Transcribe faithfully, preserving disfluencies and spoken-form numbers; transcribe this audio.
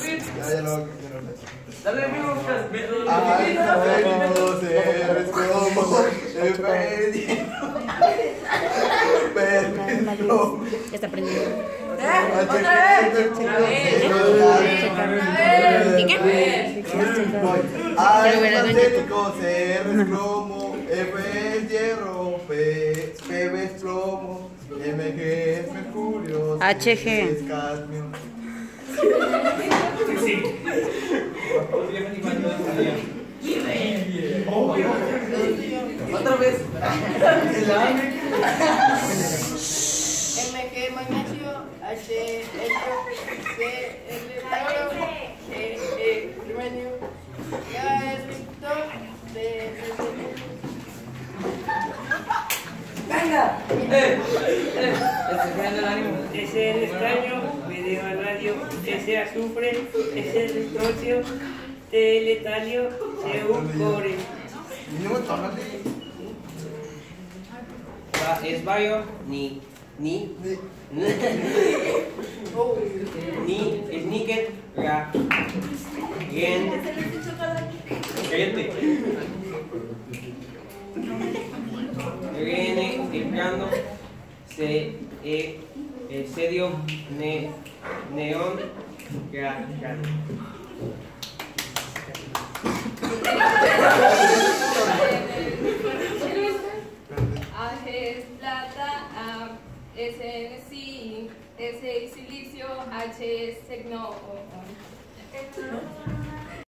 Ya, ya lo. Dale, amigo. Alcohólicos, eres como el perdido. Ya está prendido. Otra vez. ¿Y qué? Alcohólicos, eres cromo, F es hierro, P, P es plomo, M G es mercurio, H G es cadmio. Otra vez. M G magnesio, H helio, C L talio, E E primenio, K es reductor, D es ¡Venga! ¡Eh! ¡Eh! Estoy el ánimo. S es el estaño, B de vanadio, S azufre, S es el estrocio, T el talio, C un cobre. Es bayo, ni, ni, ni, es níquel, ga, gen, cállate. Rene, Ircando, se, e, el sedio, ne, neón, ga, ga. A G es plata, A, S N zinc, S es silicio, H es signo.